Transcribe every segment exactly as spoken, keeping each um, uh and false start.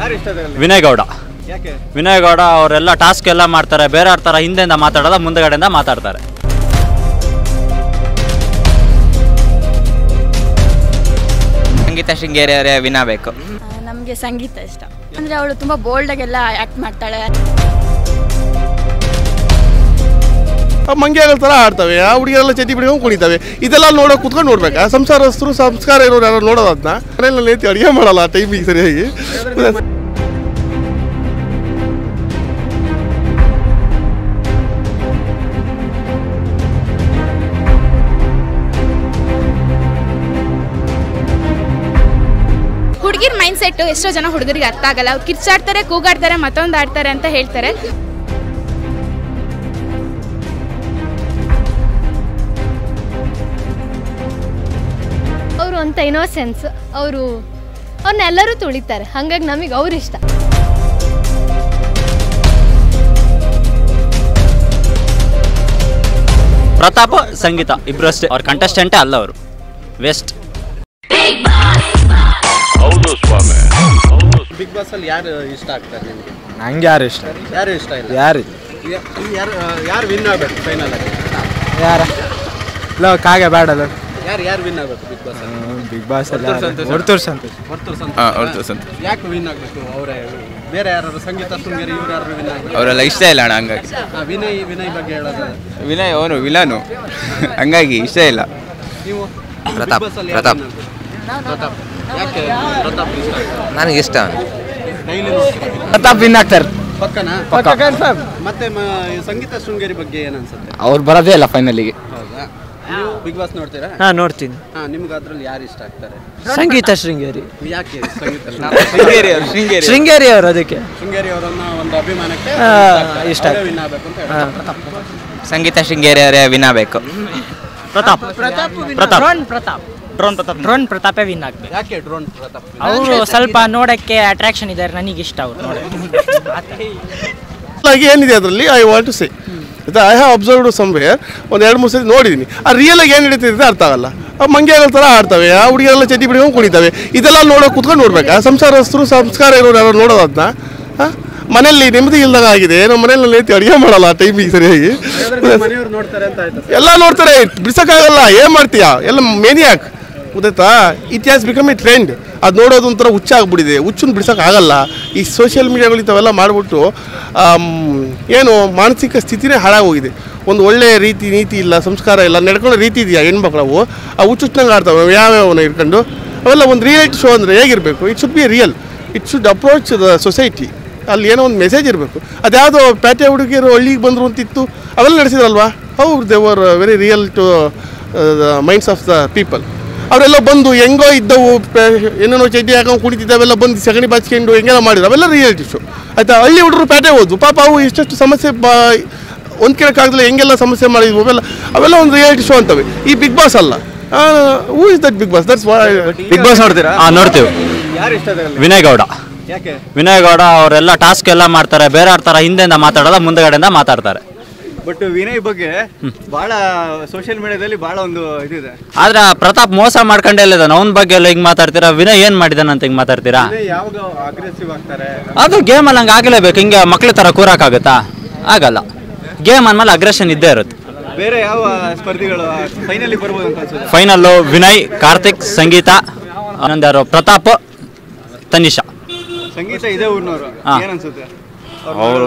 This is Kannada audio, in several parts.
ವಿನಯ್ ಗೌಡ. ವಿನಯ್ ಗೌಡ ಅವರೆಲ್ಲ ಟಾಸ್ಕ್ ಎಲ್ಲ ಮಾಡ್ತಾರೆ, ಬೇರೆ ಥರ ಹಿಂದೆಯಿಂದ ಮಾತಾಡೋಲ್ಲ, ಮುಂದಗಡೆಯಿಂದ ಮಾತಾಡ್ತಾರೆ. ಸಂಗೀತ ಶೃಂಗೇರಿ ಅವರೇ ವಿನ್ ಆಗಬೇಕು. ನಮಗೆ ಸಂಗೀತ ಇಷ್ಟ, ಅಂದರೆ ಅವಳು ತುಂಬ ಬೋಲ್ಡಾಗೆಲ್ಲ ಆ್ಯಕ್ಟ್ ಮಾಡ್ತಾಳೆ. ಮಂಗ್ಯ ಥರ ಆಡ್ತವೆ, ಆ ಹುಡುಗಿಯರೆಲ್ಲ ಚಟಿ ಬಿಡ್ಕೊಂಡು ಕುಣಿತವೆ. ಇದೆಲ್ಲ ನೋಡೋ ಕುತ್ಕೊಂಡು ನೋಡ್ಬೇಕಾ? ಸಂಸಾರಸ್ಥರು ಸಂಸ್ಕಾರ ಇರೋರು ಯಾರು ನೋಡೋದು ಅದನ್ನ. ಮನೆಯಲ್ಲಿ ನೇತಿ ಅಡುಗೆ ಮಾಡಲ್ಲ ಆ ಟೈಮಿಗೆ ಸರಿಯಾಗಿ. ಹುಡುಗಿರ್ ಮೈಂಡ್ ಸೆಟ್ ಎಷ್ಟೋ ಜನ ಹುಡುಗರಿಗೆ ಅರ್ಥ ಆಗಲ್ಲ. ಅವ್ರು ಕಿರ್ಚಾಡ್ತಾರೆ, ಕೂಗಾಡ್ತಾರೆ, ಮತ್ತೊಂದು ಆಡ್ತಾರೆ ಅಂತ ಹೇಳ್ತಾರೆ. ಅವರು ಅಂತ ಇನ್ನೋಸೆನ್ಸ್, ಅವರು ಅವ್ರನ್ನೆಲ್ಲರೂ ತುಳಿತಾರೆ, ಹಾಗಾಗಿ ನಮಗೆ ಅವ್ರು ಇಷ್ಟ. ಪ್ರತಾಪ್ ಸಂಗೀತ ಇಬ್ರು ಅಷ್ಟೇ, ಅವ್ರ ಕಂಟೆಸ್ಟೆಂಟೇ ಅಲ್ಲ, ಅವರು ವೆಸ್ಟ್. ಬಿಗ್ ಬಾಸ್ ಅಲ್ಲಿ ಯಾರು ಇಷ್ಟ ಆಗ್ತಾರೆ ನಿಮಗೆ? ನಂಗೆ ಯಾರು ಇಷ್ಟ? ಯಾರು ಇಷ್ಟ ಇಲ್ಲ? ಯಾರು ಯಾರು ಯಾರು ವಿನ್ ಆಗಬೇಕು ಫೈನಲ್ ಆಗಿ? ಯಾರ ಇಲ್ಲ ಕಾಗೆ ಬೇಡಲ್ಲ. ಯಾರು ಯಾರು ವಿನ್ ಆಗಬೇಕು ಬಿಗ್ ಬಾಸ್ ಅಲ್ಲಿ? ಬಿಗ್ ಬಾಸ್ ಅಲ್ಲಿ ಸಂತೋಷ್. ಹೊರತೂರು ಸಂತೋಷ್. ಹೊರತೂರು ಹೊರತೂರು ಸಂತೋಷ್. ಯಾಕೆ ವಿನ್ ಆಗಬೇಕು? ಅವರೇ ಬೇರೆ ಯಾರು ಸಂಗೀತ ಶೃಂಗೇರಿ ಇವ್ರು ಯಾರು ವಿನ್ ಆಗಬೇಕು? ಅವರೆಲ್ಲ ಇಷ್ಟ ಇಲ್ಲ ಅಣ್ಣ, ಹಂಗಾಗಿ. ವಿನಯ್ ವಿನಯ್ ಬಗ್ಗೆ ಹೇಳೋದು? ವಿನಯ್ ಅವನು ವಿಲನು, ಹಂಗಾಗಿ ಇಷ್ಟ ಇಲ್ಲ. ನೀವು ಪ್ರತಾಪ್. Big Boss ಅಲ್ಲಿ ಪ್ರತಾಪ್. ಯಾರು win ಆಗ್ಬೇಕು? ಪ್ರತಾಪ್. ಯಾಕೆ ಪ್ರತಾಪ್ ಇಷ್ಟ? ನನಗೆ ಇಷ್ಟ ಅವನು. ಡೈಲಿ ನೋಡ್ತೀರಾ? ಪ್ರತಾಪ್ ವಿನ್ ಆಗ್ತಾರೆ ಪಕ್ಕನಾ? ಮತ್ತೆ ಮ- ಸಂಗೀತ ಶೃಂಗೇರಿ ಬಗ್ಗೆ ಏನ್ ಅನ್ಸುತ್ತೆ? ಅವ್ರು ಬರೋದೇ ಇಲ್ಲ ಫೈನಲಿಗೆ. ಹೌದಾ? ನೀವು ಬಿಗ್ ಬಾಸ್ ನೋಡ್ತೀರಾ? ಹಾ ನೋಡ್ತೀನಿ. ಹಾ, ನಿಮ್ಗೆ ಅದ್ರಲ್ಲಿ ಯಾರು ಇಷ್ಟ ಆಗ್ತಾರೆ? ಸಂಗೀತ ಶೃಂಗೇರಿ. ಯಾಕೆ ಸಂಗೀತ ಶೃಂಗೇರಿ ಅವರು ಶೃಂಗೇರಿ ಶೃಂಗೇರಿ ಅವರು ಅದಕ್ಕೆ ಶೃಂಗೇರಿ ಅವರನ್ನ ಒಂದು ಅಭಿಮಾನಕ್ಕೆ ಹಾ, ಇಷ್ಟ ಅವರೇ win ಆಗ್ಬೇಕು ಅಂತ ಹೇಳ್ತಾರೆ. ಸಂಗೀತ ಶೃಂಗೇರಿ ಅವರೇ ವಿನ್ ಆಗಬೇಕು. Prathap Prathap drone Prathap drone Prathap drone ಪ್ರತಾಪೇ ವಿನ್ ಆಗ್ಬೇಕು. ಯಾಕೆ ಡ್ರೋನ್ ಪ್ರತಾಪ್? ಅವರು ಸ್ವಲ್ಪ ನೋಡಕ್ಕೆ ಅಟ್ರಾಕ್ಷನ್ ಇದ್ದಾರೆ, ನನಗೆ ಇಷ್ಟ ಅವ್ರು ನೋಡಕ್ಕೆ. ಆಗಿ ಏನಿದೆ ಅದರಲ್ಲಿ I want to say I have observed somewhere. ಒಂದು ಎರಡು ಮೂರು ಸತಿ ನೋಡಿದ್ದೀನಿ. ಆ ರಿಯಲ್ ಆಗಿ ಏನು ನಡೀತಿದೆ ಅರ್ಥ ಆಗಲ್ಲ. ಆ ಮಂಗ್ಯಗಳ ಥರ ಆಡ್ತವೆ, ಆ ಹುಡುಗಿಯರೆಲ್ಲ ಚಟಿ ಬಿಡ್ಕೊಂಡು ಕುಣಿತವೆ. ಇದೆಲ್ಲ ನೋಡೋ ಕುತ್ಕೊಂಡು ನೋಡ್ಬೇಕಾ? ಸಂಸಾರಸ್ಥರು ಸಂಸ್ಕಾರ ಇರೋರು ಯಾರು ನೋಡೋದು ಅದನ್ನ. ಮನೆಯಲ್ಲಿ ನೆಮ್ಮದಿ ಇಲ್ದಾಗ ಆಗಿದೆ. ನಮ್ಮ ಮನೆಯಲ್ಲಿ ನೇತಿ ಅಡುಗೆ ಮಾಡಲ್ಲ ಆ ಟೈಮಿಗೆ ಸರಿಯಾಗಿ. ಮನೆಯವರು ನೋಡ್ತಾರೆ ಅಂತ ಆಯ್ತು. ಎಲ್ಲ ನೋಡ್ತಾರೆ, ಬಿಡ್ಸೋಕ್ಕಾಗಲ್ಲ. ಏನು ಮಾಡ್ತೀಯಾ? ಎಲ್ಲ ಮೇನಿಯಾಕ್ ಗೊತ್ತಾಯ್ತಾ? It has become a trend. ಅದು ನೋಡೋದು ಒಂಥರ ಹುಚ್ಚ ಆಗ್ಬಿಟ್ಟಿದೆ. ಹುಚ್ಚನ್ನು ಬಿಡ್ಸೋಕ್ಕಾಗಲ್ಲ. ಈ ಸೋಷಿಯಲ್ ಮೀಡಿಯಾಗಳು ಇಂಥವೆಲ್ಲ ಮಾಡಿಬಿಟ್ಟು ಏನು ಮಾನಸಿಕ ಸ್ಥಿತಿನೇ ಹಾಳಾಗೋಗಿದೆ. ಒಂದು ಒಳ್ಳೆಯ ರೀತಿ ನೀತಿ ಇಲ್ಲ, ಸಂಸ್ಕಾರ ಇಲ್ಲ, ನಡ್ಕೊಳ್ಳೋ ರೀತಿ ಇದೆಯಾ ಹೆಣ್ಮಕ್ಳವು? ಆ ಹುಚ್ಚುಚ್ಚಂಗೆ ಆಡ್ತವೆ ಯಾವ್ಯಾವನ್ನ ಇಟ್ಕೊಂಡು. ಅವೆಲ್ಲ ಒಂದು ರಿಯಾಲಿಟಿ ಶೋ ಅಂದರೆ ಹೇಗಿರಬೇಕು? It should be real, it should approach the society. ಅಲ್ಲಿ ಏನೋ ಒಂದು ಮೆಸೇಜ್ ಇರಬೇಕು. ಅದ್ಯಾವುದೋ ಪ್ಯಾಟೆ ಹುಡುಗಿಯರು ಹಳ್ಳಿಗೆ ಬಂದರು ಅಂತಿತ್ತು, ಅವೆಲ್ಲ ನಡೆಸಿದ್ರಲ್ವಾ? How they were very real to the minds of the people. ಅವರೆಲ್ಲ ಬಂದು ಹೆಂಗೋ ಇದ್ದವು, ಏನೇನೋ ಚಡ್ಡಿ ಹಾಕೊಂಡು ಕುಡಿತಿದ್ದಾವೆಲ್ಲ ಬಂದು ಸಗಣಿ ಬಾಚ್ಕೊಂಡು ಹೆಂಗೆಲ್ಲ ಮಾಡಿದ್ರು, ಅವೆಲ್ಲ ರಿಯಾಲಿಟಿ ಶೋ ಆಯಿತಾ? ಹಳ್ಳಿ ಹುಡುಗರು ಪ್ಯಾಟೆ ಹೋದ್ವು, ಪಾಪ ಅವು ಇಷ್ಟಷ್ಟು ಸಮಸ್ಯೆ ಬಾ ಒಂದು ಕೇಳೋಕ್ಕಾಗಲ್ಲ, ಹೆಂಗೆಲ್ಲ ಸಮಸ್ಯೆ ಮಾಡಿದ್ವು, ಅವೆಲ್ಲ ಅವೆಲ್ಲ ಒಂದು ರಿಯಾಲಿಟಿ ಶೋ ಅಂತವೆ. ಈ ಬಿಗ್ ಬಾಸ್ ಅಲ್ಲ. Who is that Bigg Boss? That's Bigg Boss ನೋಡ್ತೀರಾ? ಹಾಂ ನೋಡ್ತೀವಿ. ಯಾರು ಇಷ್ಟ ಅದರಲ್ಲಿ? ವಿನಯ್ ಗೌಡ. ಯಾಕೆ? ವಿನಯ್ ಗೌಡ ಅವರೆಲ್ಲ ಟಾಸ್ಕ್ ಎಲ್ಲ ಮಾಡ್ತಾರೆ, ಬೇರೆ ಥರ ಹಿಂದೆಯಿಂದ ಮಾತಾಡೋಲ್ಲ, ಮುಂದಗಡೆಯಿಂದ ಮಾತಾಡ್ತಾರೆ. ಬಟ್ ವಿನಯ್ ಬಗ್ಗೆ ಬಹಳ ಸೋಷಿಯಲ್ ಮೀಡಿಯಾದಲ್ಲಿ ಬಹಳ ಒಂದು ಇದಿದೆ. ಆದ್ರೆ ಪ್ರತಾಪ್ ಮೋಸ ಮಾಡ್ಕೊಂಡೇ ಇದ್ದಾನೆ. ಅವನ ಬಗ್ಗೆ ಎಲ್ಲ ಹಿಂಗೆ ಮಾತಾಡ್ತೀರಾ, ವಿನಯ್ ಏನು ಮಾಡಿದಾನಂತ ಹಿಂಗೆ ಮಾತಾಡ್ತೀರಾ? ಯಾವಾಗ ಅಗ್ರೆಸಿವ್ ಆಗ್ತಾರೆ? ಅದು ಗೇಮಲ್ಲಿ ಹಂಗೆ ಆಗಲೇಬೇಕು. ಹಿಂಗೆ ಮಕ್ಳ ಥರ ಕೂರಕ್ಕಾಗುತ್ತಾ? ಆಗಲ್ಲ. ಗೇಮ್ ಅಂದಮೇಲೆ ಅಗ್ರೆಷನ್ ಇದ್ದೇ ಇರುತ್ತೆ. ಬೇರೆ ಯಾವ ಸ್ಪರ್ಧಿಗಳು ಫೈನಲಿ ಬರ್ಬೋದು ಅಂತ ಅನ್ಸುತ್ತೆ? ಫೈನಲ್ಲು ವಿನಯ್, ಕಾರ್ತಿಕ್, ಸಂಗೀತ, ಇನ್ನೊಂದ್ಯಾರು ಪ್ರತಾಪ್, ತನಿಷಾ. ಸಂಗೀತ ಇದೇ ಊರಿನವರು, ಹಾ. ಏನ್ ಅನ್ಸುತ್ತೆ? ಅವರು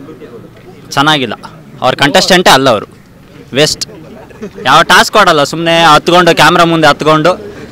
ಚೆನ್ನಾಗಿಲ್ಲ, ಅವ್ರ ಕಂಟೆಸ್ಟೆಂಟೇ ಅಲ್ಲ, ಅವರು ವೆಸ್ಟ್. ಯಾವ ಟಾಸ್ಕ್ ಕೊಡಲ್ಲ, ಸುಮ್ಮನೆ ಹತ್ಕೊಂಡು ಕ್ಯಾಮ್ರಾ ಮುಂದೆ ಹತ್ಕೊಂಡು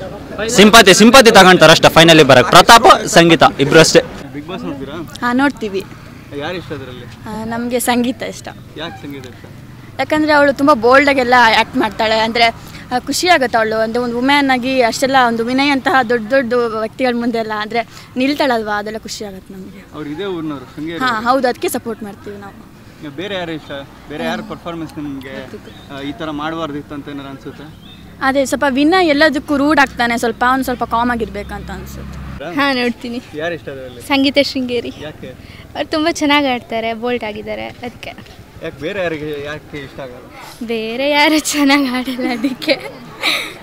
ಸಿಂಪತಿ ಸಿಂಪತಿ ತಗೊಂತಾರೆ ಅಷ್ಟೇ ಫೈನಲಿ ಬರಕ್ಕೆ. ಪ್ರತಾಪ್ ಸಂಗೀತ ಇಬ್ರು ಅಷ್ಟೇ. ಬಿಗ್ ಬಾಸ್ ನೋಡ್ತೀರಾ? ಹಾಂ ನೋಡ್ತೀವಿ. ಯಾರು ಇಷ್ಟ ಅದರಲ್ಲಿ? ನಮಗೆ ಸಂಗೀತ ಇಷ್ಟ. ಯಾಕೆ ಸಂಗೀತ ಇಷ್ಟ? ಯಾಕಂದರೆ ಅವಳು ತುಂಬ ಬೋಲ್ಡಾಗೆಲ್ಲ ಆ್ಯಕ್ಟ್ ಮಾಡ್ತಾಳೆ. ಅಂದರೆ ಖುಷಿ ಆಗುತ್ತೆ ಅವಳು ಅಂದರೆ ಒಂದು ವುಮೆನ್ ಆಗಿ ಅಷ್ಟೆಲ್ಲ ಒಂದು ವಿನಯ್ ಅಂತಹ ದೊಡ್ಡ ದೊಡ್ಡ ವ್ಯಕ್ತಿಗಳ ಮುಂದೆ ಎಲ್ಲ ಅಂದರೆ ನಿಲ್ತಾಳಲ್ವಾ, ಅದೆಲ್ಲ ಖುಷಿ ಆಗುತ್ತೆ ನಮಗೆ. ಅವ್ರು ಇದೇ ಊರಿನವರು ಶೃಂಗೇರಿ? ಹಾಂ ಹೌದು, ಅದಕ್ಕೆ ಸಪೋರ್ಟ್ ಮಾಡ್ತೀವಿ ನಾವು. ಬೇರೆ ಯಾರು ಇಷ್ಟ? ಬೇರೆ ಯಾರು ಪರ್ಫಾರ್ಮೆನ್ಸ್ ನಿಮಗೆ ಈ ಥರ ಮಾಡಬಾರ್ದಿತ್ತು ಅಂತ ಏನಾರು ಅನ್ಸುತ್ತೆ? ಅದೇ ಸ್ವಲ್ಪ ವಿನಯ್ ಎಲ್ಲದಕ್ಕೂ ರೂಢ್ ಆಗ್ತಾನೆ, ಸ್ವಲ್ಪ ಅವ್ನು ಸ್ವಲ್ಪ ಕಾಮ್ ಆಗಿರ್ಬೇಕಂತ ಅನ್ಸುತ್ತೆ. ಹಾಂ ನೋಡ್ತೀನಿ. ಯಾರು ಇಷ್ಟ ಅದರಲ್ಲಿ? ಸಂಗೀತ ಶೃಂಗೇರಿ. ಯಾಕೆ? ಅವ್ರು ತುಂಬ ಚೆನ್ನಾಗಿ ಆಡ್ತಾರೆ, ಬೋಲ್ಡ್ ಆಗಿದ್ದಾರೆ, ಅದಕ್ಕೆ. ಯಾಕೆ ಬೇರೆ ಯಾರಿಗೆ ಯಾಕೆ ಇಷ್ಟ ಆಗಲ್ಲ? ಬೇರೆ ಯಾರು ಚೆನ್ನಾಗಿ ಆಡಲ್ಲ, ಅದಕ್ಕೆ.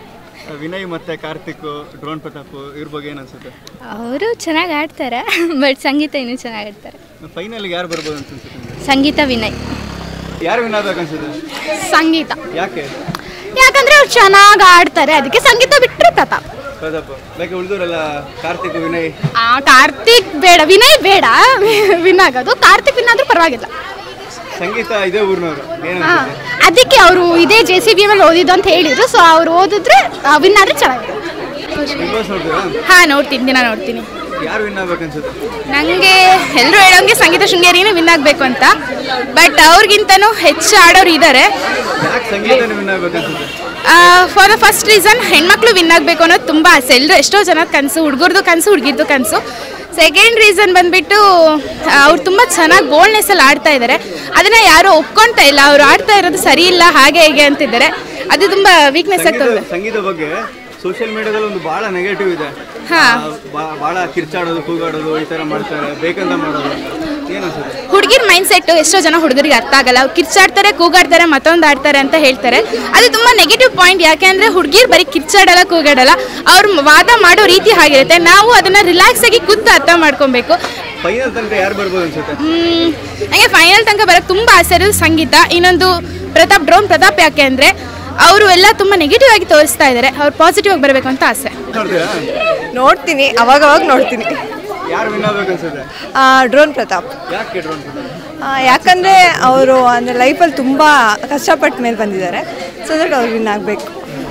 ವಿನಯ್ ಮತ್ತೆ ಕಾರ್ತಿಕ್, ಡ್ರೋನ್ ಪ್ರತಾಪ್ ಇವ್ರ ಬಗ್ಗೆ ಏನು ಅನ್ಸುತ್ತೆ? ಅವರು ಚೆನ್ನಾಗಿ ಆಡ್ತಾರೆ, ಬಟ್ ಸಂಗೀತ ಇನ್ನೂ ಚೆನ್ನಾಗಿ ಆಡ್ತಾರೆ. ಫೈನಲ್ಗೆ ಯಾರು ಬರ್ಬೋದು ಅಂತ ಅನ್ಸುತ್ತೆ ನಿಮ್ಗೆ? ಸಂಗೀತ, ವಿನಯ್. ಯಾರು ವಿನ್ ಆಗ್ಬೇಕು ಅನ್ಸುತ್ತೆ? ಸಂಗೀತ. ಯಾಕೆ? ಯಾಕಂದ್ರೆ ಅವ್ರು ಚೆನ್ನಾಗಿ ಆಡ್ತಾರೆ, ಅದಕ್ಕೆ ಸಂಗೀತ ಬಿಟ್ಟರೆ ಪ್ರತಾಪ್. ಪ್ರತಾಪ್ ಬೇಕೆ ಉಳಿದವರೆಲ್ಲ ಕಾರ್ತಿಕ್, ವಿನಯ್. ಆ ಕಾರ್ತಿಕ್ ಬೇಡ, ವಿನಯ್ ಬೇಡ ವಿನ್ ಆಗೋದು. ಕಾರ್ತಿಕ್ ವಿನ್ ಆದ್ರೂ ಪರವಾಗಿಲ್ಲ. ಸಂಗೀತ ಇದೇ ಊರಿನವರು ಏನು ಹಾ, ಅನ್ಸುತ್ತೆ? ಅದಕ್ಕೆ ಅವರು ಇದೇ ಜೆ ಸಿ ಬಿ ಮೇಲೆ ಓದಿದ್ದು ಅಂತ ಹೇಳಿದ್ರು. ಸೊ ಅವ್ರು ಓದಿದ್ರೆ ವಿನ್ ಆದ್ರೆ ಚೆನ್ನಾಗಿದೆ. ಬಿಗ್ ಬಾಸ್ ನೋಡ್ತೀರಾ? ಹಾ, ನೋಡ್ತೀನಿ, ದಿನ ನೋಡ್ತೀನಿ. ಯಾರು ವಿನ್ ಆಗ್ಬೇಕು ಅನ್ಸುತ್ತೆ? ನನಗೆ ಎಲ್ಲರೂ ಹೇಳೋಂಗೆ ಸಂಗೀತ ಶೃಂಗೇರಿನೇ ವಿನ್ ಆಗಬೇಕು ಅಂತ, ಬಟ್ ಅವ್ರಿಗಿಂತನೂ ಹೆಚ್ಚು ಆಡೋರು ಇದ್ದಾರೆ. ಯಾಕೆ ಸಂಗೀತನೇ ವಿನ್ ಆಗ್ಬೇಕು ಅನ್ಸುತ್ತೆ? ಫಾರ್ ದ ಫಸ್ಟ್ ರೀಸನ್, ಹೆಣ್ಮಕ್ಳು ವಿನ್ ಆಗಬೇಕು ಅನ್ನೋದು ತುಂಬ ಆಸೆ. ಎಲ್ಲರೂ ಎಷ್ಟೋ ಜನ ಕನಸು, ಹುಡುಗರದು ಕನಸು, ಹುಡುಗಿರ್ದು ಕನಸು. ಸೆಕೆಂಡ್ ರೀಸನ್ ಬಂದುಬಿಟ್ಟು ಅವ್ರು ತುಂಬ ಚೆನ್ನಾಗಿ ಬೋಲ್ಡ್ನೆಸ್ಸಲ್ಲಿ ಆಡ್ತಾ ಇದ್ದಾರೆ. ಅದನ್ನು ಯಾರೂ ಒಪ್ಕೊಳ್ತಾ ಇಲ್ಲ, ಅವ್ರು ಆಡ್ತಾ ಇರೋದು ಸರಿ ಇಲ್ಲ, ಹಾಗೆ ಹೀಗೆ ಅಂತಿದ್ದಾರೆ. ಅದು ತುಂಬ ವೀಕ್ನೆಸ್ ಆಗ್ತದೆ. ಸಂಗೀತ ಬಗ್ಗೆ ಸೋಷಿಯಲ್ ಮೀಡಿಯಾದಲ್ಲಿ ಒಂದು ಭಾಳ ನೆಗೆಟಿವ್ ಇದೆ. ಭಾಳ ಕಿರ್ಚಾಡೋದು, ಕೂಗಾಡೋದು ಈ ಥರ ಮಾಡ್ತಾರೆ, ಬೇಕಂತ ಮಾಡೋದು. ಏನು ಅನ್ಸುತ್ತೆ? ಹುಡುಗಿರ್ ಮೈಂಡ್ ಸೆಟ್ ಎಷ್ಟೋ ಜನ ಹುಡುಗರಿಗೆ ಅರ್ಥ ಆಗಲ್ಲ. ಅವ್ರು ಕಿರ್ಚಾಡ್ತಾರೆ, ಕೂಗಾಡ್ತಾರೆ, ಮತ್ತೊಂದು ಆಡ್ತಾರೆ ಅಂತ ಹೇಳ್ತಾರೆ. ಅದು ತುಂಬ ನೆಗೆಟಿವ್ ಪಾಯಿಂಟ್. ಯಾಕೆಂದರೆ ಹುಡುಗಿರ್ ಬರೀ ಕಿರ್ಚಾಡಲ್ಲ, ಕೂಗಾಡಲ್ಲ, ಅವ್ರು ವಾದ ಮಾಡೋ ರೀತಿ ಹಾಗಿರುತ್ತೆ. ನಾವು ಅದನ್ನು ರಿಲ್ಯಾಕ್ಸ್ ಆಗಿ ಕೂತು ಅರ್ಥ ಮಾಡ್ಕೊಬೇಕು. ಫೈನಲ್ ತನಕ ಯಾರು ಬರ್ಬೋದು ಅನ್ಸುತ್ತೆ? ನನಗೆ ಫೈನಲ್ ತನಕ ಬರೋಕ್ಕೆ ತುಂಬ ಆಸೆ ಇರೋದು ಸಂಗೀತ. ಇನ್ನೊಂದು ಪ್ರತಾಪ್, ಡ್ರೋನ್ ಪ್ರತಾಪ್. ಯಾಕೆ ಅಂದರೆ ಅವರು ಎಲ್ಲ ತುಂಬ ನೆಗೆಟಿವ್ ಆಗಿ ತೋರಿಸ್ತಾ ಇದ್ದಾರೆ. ಅವ್ರು ಪಾಸಿಟಿವ್ ಆಗಿ ಬರಬೇಕು ಅಂತ ಆಸೆ. ನೋಡ್ತೀನಿ, ಅವಾಗ ಅವಾಗ ನೋಡ್ತೀನಿ. ಯಾರು ವಿನ್ ಆಗ್ಬೇಕು ಅನ್ಸುತ್ತೆ? ಡ್ರೋನ್ ಪ್ರತಾಪ್. ಯಾಕೆ ಡ್ರೋನ್ ಪ್ರತಾಪ್? ಯಾಕಂದರೆ ಅವರು ಅಂದರೆ ಲೈಫಲ್ಲಿ ತುಂಬ ಕಷ್ಟಪಟ್ಟ ಮೇಲೆ ಬಂದಿದ್ದಾರೆ. ಸೊ ಅದ್ರಿಗೆ ಅವ್ರು ವಿನ್ ಆಗಬೇಕು.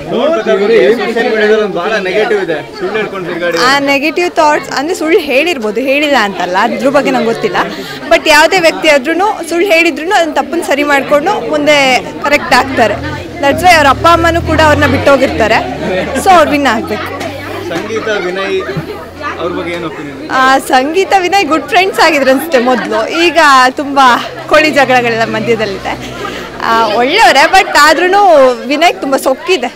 ಆ ನೆಗೆಟಿವ್ ಥಾಟ್ಸ್ ಅಂದರೆ ಸುಳ್ಳು ಹೇಳಿರ್ಬೋದು, ಹೇಳಿಲ್ಲ ಅಂತಲ್ಲ, ಅದ್ರ ಬಗ್ಗೆ ನಂಗೆ ಗೊತ್ತಿಲ್ಲ. ಬಟ್ ಯಾವುದೇ ವ್ಯಕ್ತಿ ಆದ್ರೂ ಸುಳ್ಳು ಹೇಳಿದ್ರು ಅದನ್ನ ತಪ್ಪನ್ನು ಸರಿ ಮಾಡಿಕೊಂಡು ಮುಂದೆ ಕರೆಕ್ಟ್ ಆಗ್ತಾರೆ. ದಟ್ಸ್ ವೈ ಅವ್ರ ಅಪ್ಪ ಅಮ್ಮನೂ ಕೂಡ ಅವ್ರನ್ನ ಬಿಟ್ಟೋಗಿರ್ತಾರೆ. ಸೊ ಅವ್ರು ವಿನ್ ಆಗಬೇಕು. ಸಂಗೀತ, ವಿನಯ್ ಅವ್ರ ಬಗ್ಗೆ ಏನು opinion? Sangeetha, Vinay good friends ಆಗಿದ್ರು ಅನಿಸುತ್ತೆ ಮೊದಲು. ಈಗ ತುಂಬ ಕೋಳಿ ಜಗಳಗಳೆಲ್ಲ ಮಧ್ಯದಲ್ಲಿದೆ. ಒಳ್ಳೆಯವರೇ, ಬಟ್ ಆದ್ರೂ ವಿನಯ್ ತುಂಬ ಸೊಕ್ಕಿದೆ.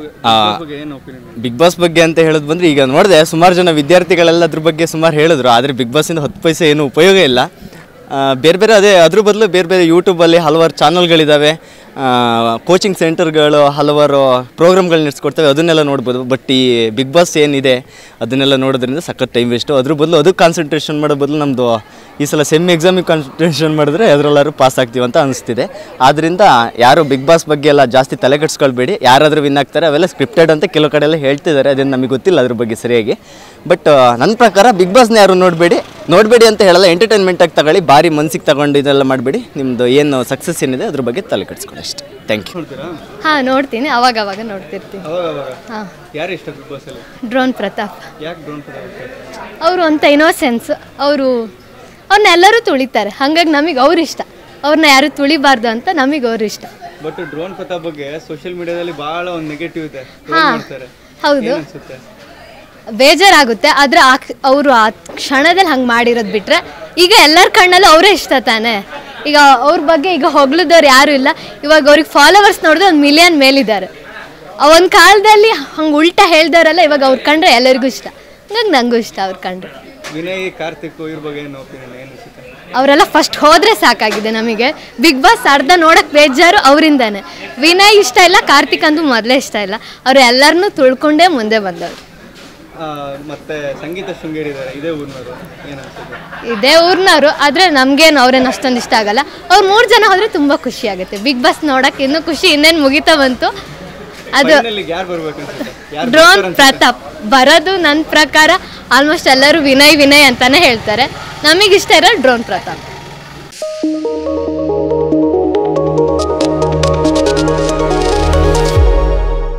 ಬಿಗ್ ಬಾಸ್ ಬಗ್ಗೆ ಅಂತ ಹೇಳೋದು ಬಂದರೆ, ಈಗ ನೋಡಿದೆ ಸುಮಾರು ಜನ ವಿದ್ಯಾರ್ಥಿಗಳೆಲ್ಲ ಅದ್ರ ಬಗ್ಗೆ ಸುಮಾರು ಹೇಳಿದ್ರು. ಆದರೆ ಬಿಗ್ ಬಾಸಿಂದ ಹತ್ತು ಪೈಸೆ ಏನು ಉಪಯೋಗ ಇಲ್ಲ. ಬೇರೆ ಬೇರೆ ಅದೇ ಅದ್ರ ಬದಲು ಬೇರೆ ಬೇರೆ ಯೂಟ್ಯೂಬಲ್ಲಿ ಹಲವಾರು ಚಾನಲ್ಗಳಿದ್ದಾವೆ, ಕೋಚಿಂಗ್ ಸೆಂಟರ್ಗಳು ಹಲವಾರು ಪ್ರೋಗ್ರಾಮ್ಗಳು ನಡೆಸ್ಕೊಡ್ತವೆ, ಅದನ್ನೆಲ್ಲ ನೋಡ್ಬೋದು. ಬಟ್ ಈ ಬಿಗ್ ಬಾಸ್ ಏನಿದೆ ಅದನ್ನೆಲ್ಲ ನೋಡೋದ್ರಿಂದ ಸಖತ್ ಟೈಮ್ ವೇಸ್ಟು. ಅದ್ರ ಬದಲು ಅದಕ್ಕೆ ಕಾನ್ಸಂಟ್ರೇಷನ್ ಮಾಡೋ ಬದಲು ನಮ್ಮದು ಈ ಸಲ ಸೆಮ್ ಎಕ್ಸಾಮಿಗೆ ಕಾನ್ಸಂಟ್ರೇಷನ್ ಮಾಡಿದ್ರೆ ಅದರಲ್ಲಾದ್ರೂ ಪಾಸ್ ಆಗ್ತೀವಿ ಅಂತ ಅನಿಸ್ತಿದೆ. ಆದ್ದರಿಂದ ಯಾರು ಬಿಗ್ ಬಾಸ್ ಬಗ್ಗೆ ಎಲ್ಲ ಜಾಸ್ತಿ ತಲೆ ಕೆಡಿಸ್ಕೊಳ್ಬೇಡಿ. ಯಾರಾದರೂ ವಿನ್ ಆಗ್ತಾರೆ, ಅವೆಲ್ಲ ಸ್ಕ್ರಿಪ್ಟೆಡ್ ಅಂತ ಕೆಲವು ಕಡೆ ಎಲ್ಲ ಹೇಳ್ತಿದ್ದಾರೆ. ಅದೇನು ನಮಗೆ ಗೊತ್ತಿಲ್ಲ ಅದ್ರ ಬಗ್ಗೆ ಸರಿಯಾಗಿ. ಬಟ್ ನನ್ನ ಪ್ರಕಾರ ಬಿಗ್ ಬಾಸ್ನ ಯಾರು ನೋಡಬೇಡಿ ನೋಡಬೇಡಿ ಅಂತ ಹೇಳಲ್ಲ, ಎಂಟರ್ಟೈನ್ಮೆಂಟಾಗಿ ತಗೊಳ್ಳಿ, ಭಾರಿ ಮನ್ಸಿಗೆ ತಗೊಂಡು ಇದೆಲ್ಲ ಮಾಡಬೇಡಿ. ನಿಮ್ಮದು ಏನು ಸಕ್ಸಸ್ ಏನಿದೆ ಅದ್ರ ಬಗ್ಗೆ ತಲೆ ಕೆಡಿಸ್ಕೊಳ್ಳಿ ಅಷ್ಟೇ. Thank you. ಹಾಂ, ನೋಡ್ತೀನಿ, ಅವಾಗ ಅವಾಗ ನೋಡ್ತಿರ್ತೀನಿ. ಹಾಂ, ಯಾರು ಇಷ್ಟ ಬಿಗ್ ಬಾಸ್ ಅಲ್ಲಿ? ಡ್ರೋನ್ ಪ್ರತಾಪ್. ಯಾಕೆ ಡ್ರೋನ್ ಪ್ರತಾಪ್? ಅವರು ಅಂತ ಇನೋಸೆನ್ಸ್, ಅವರು ಅವ್ರನ್ನೆಲ್ಲರೂ ತುಳಿತಾರೆ, ಹಾಗಾಗಿ ನಮಗೆ ಅವ್ರು ಇಷ್ಟ. ಅವ್ರನ್ನ ಯಾರು ತುಳಿಬಾರ್ದು ಅಂತ ನಮಗೆ ಅವ್ರು ಇಷ್ಟ. ಬಟ್ ಡ್ರೋನ್ ಪ್ರತಾಪ್ ಬಗ್ಗೆ ಸೋಷಿಯಲ್ ಮೀಡಿಯಾದಲ್ಲಿ ಬಹಳ ಒಂದು ನೆಗೆಟಿವ್ ಇದೆ. ಹಾಂ, ಹೌದು, ಬೇಜಾರಾಗುತ್ತೆ. ಆದರೆ ಆ ಅವರು ಆ ಕ್ಷಣದಲ್ಲಿ ಹಂಗೆ ಮಾಡಿರೋದು ಬಿಟ್ಟರೆ ಈಗ ಎಲ್ಲರ ಕಣ್ಣಲ್ಲೂ ಅವರೇ ಇಷ್ಟ ತಾನೆ. ಈಗ ಅವ್ರ ಬಗ್ಗೆ ಈಗ ಹೊಗಳಿದವ್ರು ಯಾರೂ ಇಲ್ಲ. ಇವಾಗ ಅವ್ರಿಗೆ ಫಾಲೋವರ್ಸ್ ನೋಡಿದ್ರೆ ಒಂದು ಮಿಲಿಯನ್ ಮೇಲಿದ್ದಾರೆ. ಒಂದು ಕಾಲದಲ್ಲಿ ಹಂಗೆ ಉಲ್ಟಾ ಹೇಳ್ದವರಲ್ಲ, ಇವಾಗ ಅವ್ರು ಕಂಡ್ರೆ ಎಲ್ಲರಿಗೂ ಇಷ್ಟ. ಹಂಗಾಗಿ ನನಗೂ ಇಷ್ಟ ಅವ್ರು ಕಂಡ್ರೆ. ವಿನಯ್, ಕಾರ್ತಿಕ್ ಇವ್ರ ಬಗ್ಗೆ ಏನು ಒಪಿನಿಯನ್, ಏನು ಅನ್ಸುತ್ತೆ? ಅವರೆಲ್ಲ ಫಸ್ಟ್ ಹೋದರೆ ಸಾಕಾಗಿದೆ ನಮಗೆ. ಬಿಗ್ ಬಾಸ್ ಅರ್ಧ ನೋಡೋಕ್ಕೆ ಬೇಜಾರು ಅವರಿಂದಾನೆ. ವಿನಯ್ ಇಷ್ಟ ಇಲ್ಲ, ಕಾರ್ತಿಕ್ ಅಂತೂ ಮೊದಲೇ ಇಷ್ಟ ಇಲ್ಲ. ಅವರು ಎಲ್ಲರನ್ನೂ ತುಳ್ಕೊಂಡೇ ಮುಂದೆ ಬಂದವರು. ಮತ್ತೆ ಸಂಗೀತ ಶೃಂಗೇರಿ ಇದ್ದಾರೆ, ಇದೇ ಊರಿನವರು, ಏನು ಅನ್ಸುತ್ತೆ? ಇದೇ ಊರಿನವರು, ಆದರೆ ನಮಗೇನು ಅವ್ರೇನು ಅಷ್ಟೊಂದು ಇಷ್ಟ ಆಗಲ್ಲ. ಅವ್ರು ಮೂರು ಜನ ಹೋದರೆ ತುಂಬ ಖುಷಿ ಆಗುತ್ತೆ. ಬಿಗ್ ಬಾಸ್ ನೋಡೋಕ್ಕೆ ಇನ್ನೂ ಖುಷಿ, ಇನ್ನೇನು ಮುಗಿತಾ ಬಂತು. ಅದು ಡ್ರೋನ್ ಪ್ರತಾಪ್ ಬರೋದು ನನ್ನ ಪ್ರಕಾರ ಆಲ್ಮೋಸ್ಟ್ ಎಲ್ಲರೂ ವಿನಯ್ ವಿನಯ್ ಅಂತಾನೆ ಹೇಳ್ತಾರೆ. ನಮಗಿಷ್ಟ ಇರೋ ಡ್ರೋನ್ ಪ್ರತಾಪ್.